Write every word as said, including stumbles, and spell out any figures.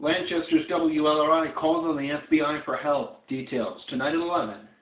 Lancaster's W L R I calls on the F B I for help. Details tonight at eleven.